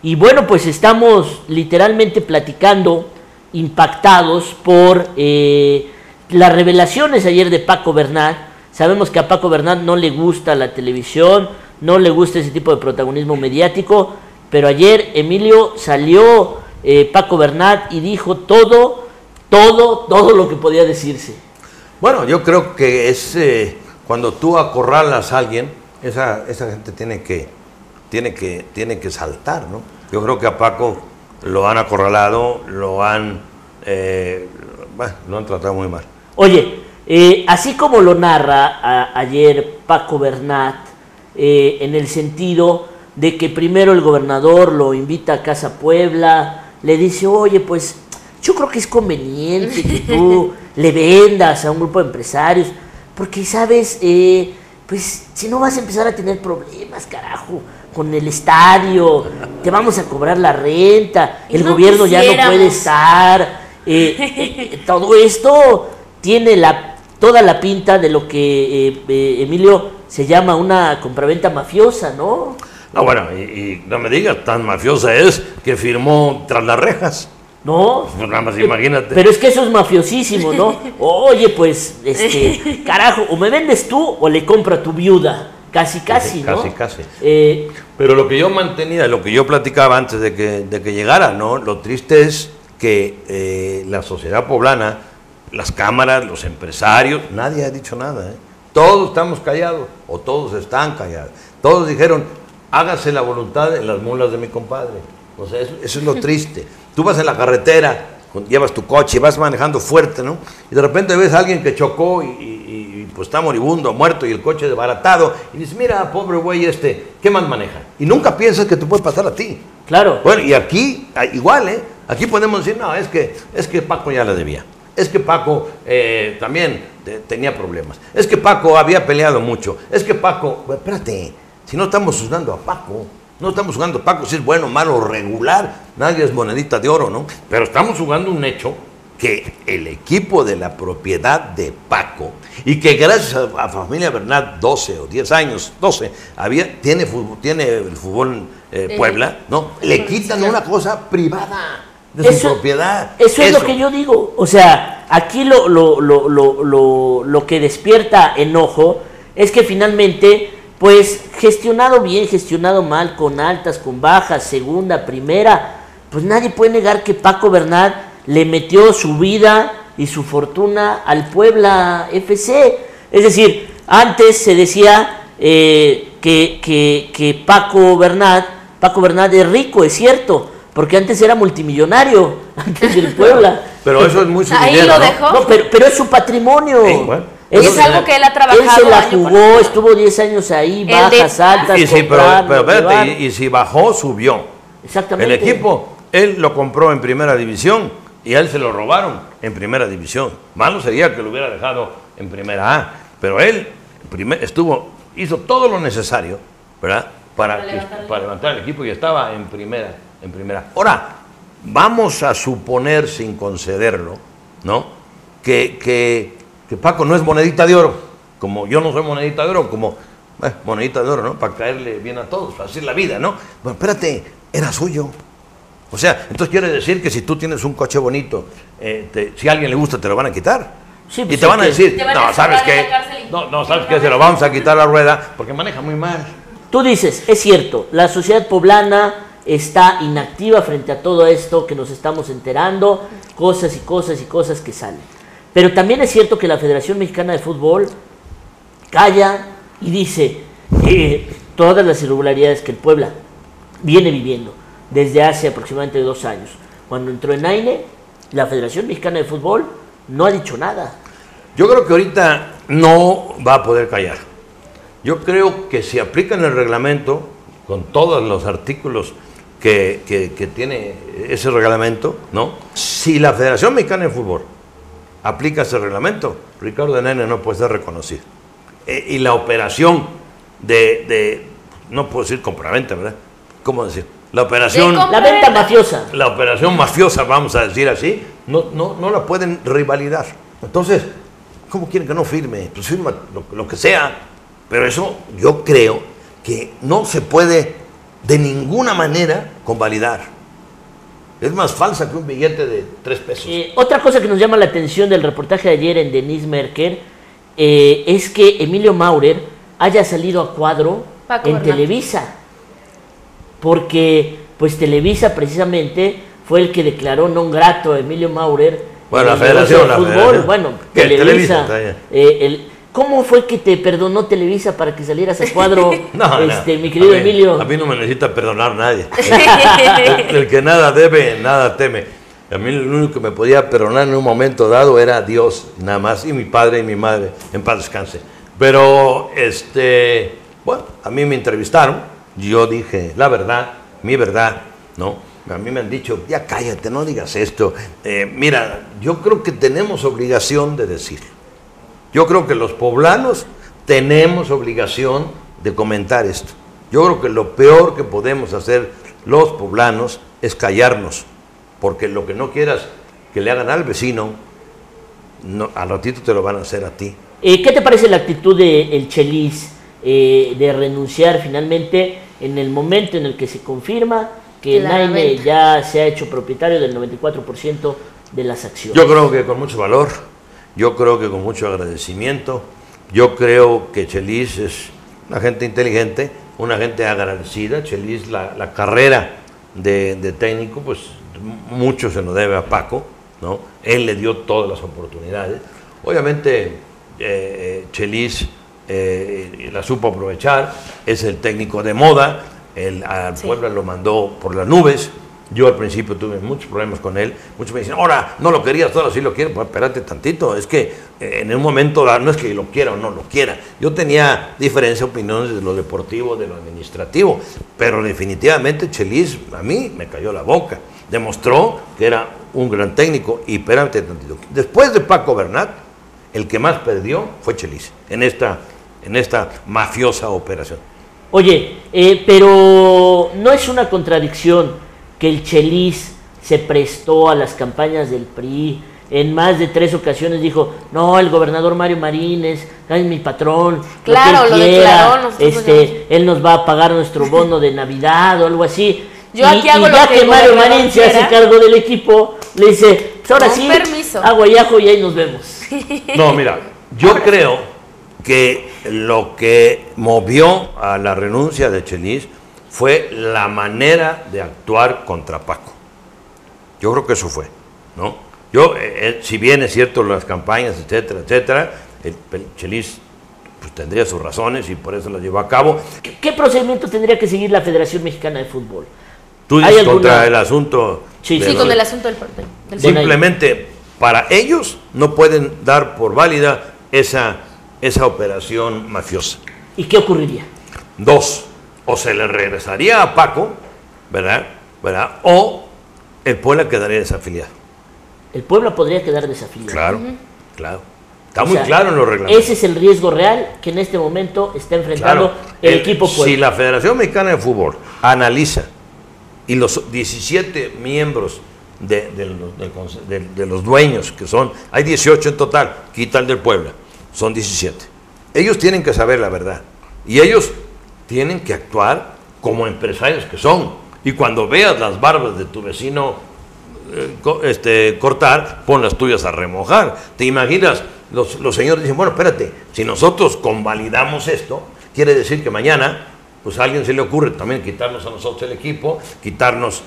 Y bueno, pues estamos literalmente platicando, impactados por las revelaciones ayer de Paco Bernat. Sabemos que a Paco Bernat no le gusta la televisión, no le gusta ese tipo de protagonismo mediático, pero ayer, Emilio, salió Paco Bernat y dijo todo lo que podía decirse. Bueno, yo creo que es cuando tú acorralas a alguien, esa gente tiene que saltar, ¿no? Yo creo que a Paco lo han acorralado, lo han tratado muy mal. Oye, así como lo narra ayer Paco Bernat, en el sentido de que primero el gobernador lo invita a Casa Puebla, le dice, oye, pues yo creo que es conveniente que tú le vendas a un grupo de empresarios, porque sabes, pues si no vas a empezar a tener problemas, carajo, con el estadio, te vamos a cobrar la renta, el gobierno ya no puede estar, todo esto tiene toda la pinta de lo que Emilio se llama una compraventa mafiosa, ¿no? No, bueno, y no me digas, tan mafiosa es que firmó tras las rejas. No, pues nada más imagínate. Pero es que eso es mafiosísimo, ¿no? Oye, pues, carajo, o me vendes tú o le compro a tu viuda. Casi, ¿no? Casi. Pero lo que yo mantenía, lo que yo platicaba antes de que llegara, ¿no? Lo triste es que la sociedad poblana, las cámaras, los empresarios, nadie ha dicho nada, ¿eh? Todos estamos callados, o todos están callados. Todos dijeron, hágase la voluntad en las mulas de mi compadre. O sea, eso es lo triste. Tú vas en la carretera, llevas tu coche, vas manejando fuerte, ¿no? Y de repente ves a alguien que chocó y pues está moribundo, muerto, y el coche desbaratado, y dices, mira, pobre güey ¿qué más maneja? Y nunca piensas que te puede pasar a ti. Claro. Bueno, y aquí, igual, ¿eh? Aquí podemos decir, no, es que Paco ya la debía. Es que Paco también tenía problemas. Es que Paco había peleado mucho. Es que Paco, bueno, espérate, si no estamos juzgando a Paco, no estamos jugando Paco si es bueno, malo, regular, nadie es monedita de oro, ¿no? Pero estamos jugando un hecho que el equipo de la propiedad de Paco, y que gracias a familia Bernat, 12 o 10 años, 12, tiene el fútbol Puebla, ¿no? Le quitan una cosa privada de su propiedad. Eso es lo que yo digo. O sea, aquí lo que despierta enojo es que finalmente, pues, gestionado bien, gestionado mal, con altas, con bajas, segunda, primera, pues nadie puede negar que Paco Bernat le metió su vida y su fortuna al Puebla FC. Es decir, antes se decía que Paco Bernat es rico, es cierto, porque antes era multimillonario, antes del Puebla. Pero eso es muy similar, ahí lo dejó. No, pero es su patrimonio. Sí, bueno. Es algo que él ha trabajado. Él se la jugó, estuvo 10 años ahí, bajas, altas. Y sí, pero espérate, y si bajó, subió. Exactamente. El equipo, él lo compró en primera división y a él se lo robaron en primera división. Malo sería que lo hubiera dejado en primera A, pero él hizo todo lo necesario, ¿verdad? Para levantar el equipo y estaba en primera. Ahora, vamos a suponer, sin concederlo, ¿no? Que Paco no es monedita de oro, como yo no soy monedita de oro, como monedita de oro, ¿no? Para caerle bien a todos, para hacer la vida, ¿no? Bueno, espérate, era suyo. O sea, entonces quiere decir que si tú tienes un coche bonito, si a alguien le gusta, te lo van a quitar. Sí, pues y te van a decir, ¿sabes qué? ¿Sabes qué? Se lo vamos a quitar la rueda porque maneja muy mal. Tú dices, es cierto, la sociedad poblana está inactiva frente a todo esto que nos estamos enterando, cosas que salen. Pero también es cierto que la Federación Mexicana de Fútbol calla y dice todas las irregularidades que el Puebla viene viviendo desde hace aproximadamente 2 años. Cuando entró en AINE, la Federación Mexicana de Fútbol no ha dicho nada. Yo creo que ahorita no va a poder callar. Yo creo que si aplican el reglamento, con todos los artículos que tiene ese reglamento, ¿no? Si la Federación Mexicana de Fútbol aplica ese reglamento, Ricardo de Nene no puede ser reconocido. Y la operación no puedo decir compraventa, ¿verdad? ¿Cómo decir? La operación... La venta mafiosa. La operación mafiosa, vamos a decir así, no la pueden rivalidar. Entonces, ¿cómo quieren que no firme? Pues firma lo que sea. Pero eso yo creo que no se puede de ninguna manera convalidar. Es más falsa que un billete de 3 pesos. Otra cosa que nos llama la atención del reportaje de ayer en Denise Merker es que Emilio Maurer haya salido a cuadro Paco en Bernat. Televisa, porque pues Televisa precisamente fue el que declaró non grato a Emilio Maurer. Bueno, en la el negocio federación, de la fútbol. federación. Bueno, ¿Qué? Televisa. Televisa, ¿Cómo fue que te perdonó Televisa para que salieras a cuadro, No, mi querido Emilio? A mí no me necesita perdonar nadie. El que nada debe, nada teme. A mí lo único que me podía perdonar en un momento dado era Dios, nada más, y mi padre y mi madre, en paz descanse. Pero, bueno, a mí me entrevistaron, yo dije la verdad, mi verdad, ¿no? A mí me han dicho, ya cállate, no digas esto. Mira, yo creo que tenemos obligación de decirlo. Yo creo que los poblanos tenemos obligación de comentar esto. Yo creo que lo peor que podemos hacer los poblanos es callarnos, porque lo que no quieras que le hagan al vecino, no, al ratito te lo van a hacer a ti. ¿Qué te parece la actitud del Chelis de renunciar finalmente en el momento en el que se confirma que Naime ya se ha hecho propietario del 94% de las acciones? Yo creo que con mucho valor, yo creo que con mucho agradecimiento, yo creo que Chelis es una gente inteligente, una gente agradecida. Chelis, la carrera de técnico, pues mucho se nos debe a Paco, ¿no? Él le dio todas las oportunidades. Obviamente Chelis la supo aprovechar, es el técnico de moda, al Puebla lo mandó por las nubes. Yo al principio tuve muchos problemas con él, muchos me dicen, ahora no lo querías, ahora sí lo quiero. Pues espérate tantito, es que en un momento no es que lo quiera o no lo quiera, yo tenía diferentes opiniones de lo deportivo, de lo administrativo, pero definitivamente Chelis a mí me cayó la boca, demostró que era un gran técnico. Y espérate tantito, después de Paco Bernat, el que más perdió fue Chelis en esta mafiosa operación. Oye, pero no es una contradicción que el Chelis se prestó a las campañas del PRI. En más de 3 ocasiones dijo, no, el gobernador Mario Marín es mi patrón, claro, lo que él quiera, declaró, él nos va a pagar nuestro bono de Navidad o algo así. Yo aquí hago y ya lo que que el Mario gobernador Marín se hace quiera. cargo del equipo, le dice, pues ahora Con sí, permiso. agua y ajo y ahí nos vemos. No, mira, yo creo que lo que movió a la renuncia de Chelis fue la manera de actuar contra Paco. Yo creo que eso fue, ¿no? Si bien es cierto las campañas, etcétera, etcétera, el Chelis pues tendría sus razones y por eso las llevó a cabo. ¿Qué procedimiento tendría que seguir la Federación Mexicana de Fútbol? Tú dices contra el asunto. Sí, con el asunto del simplemente para ellos no pueden dar por válida esa operación mafiosa. ¿Y qué ocurriría? 2, o se le regresaría a Paco, ¿verdad? O el Puebla quedaría desafiliado. El Puebla podría quedar desafiliado. Claro, claro. Está muy claro en los reglamentos. Ese es el riesgo real que en este momento está enfrentando el equipo Puebla. Si la Federación Mexicana de Fútbol analiza y los 17 miembros de los dueños, que hay 18 en total, quita el del Puebla, son 17. Ellos tienen que saber la verdad y ellos tienen que actuar como empresarios que son. Y cuando veas las barbas de tu vecino cortar, pon las tuyas a remojar. ¿Te imaginas? Los señores dicen, bueno, espérate, si nosotros convalidamos esto, quiere decir que mañana pues a alguien se le ocurre también quitarnos a nosotros el equipo, quitarnos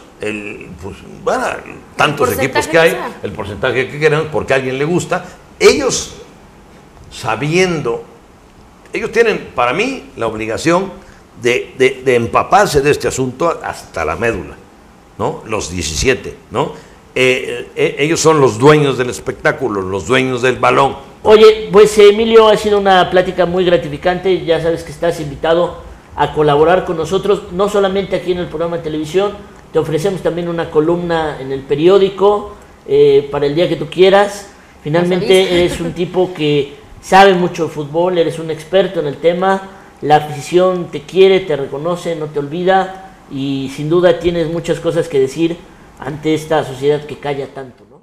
tantos equipos que hay, el porcentaje que queremos, porque a alguien le gusta. Ellos, sabiendo, ellos tienen, para mí, la obligación de empaparse de este asunto hasta la médula, ¿no? Los 17, ¿no? Ellos son los dueños del espectáculo, los dueños del balón. Oye, pues Emilio, ha sido una plática muy gratificante. Ya sabes que estás invitado a colaborar con nosotros, no solamente aquí en el programa de televisión, te ofrecemos también una columna en el periódico para el día que tú quieras. Finalmente eres un tipo que sabe mucho de fútbol, eres un experto en el tema, la afición te quiere, te reconoce, no te olvida y sin duda tienes muchas cosas que decir ante esta sociedad que calla tanto, ¿no?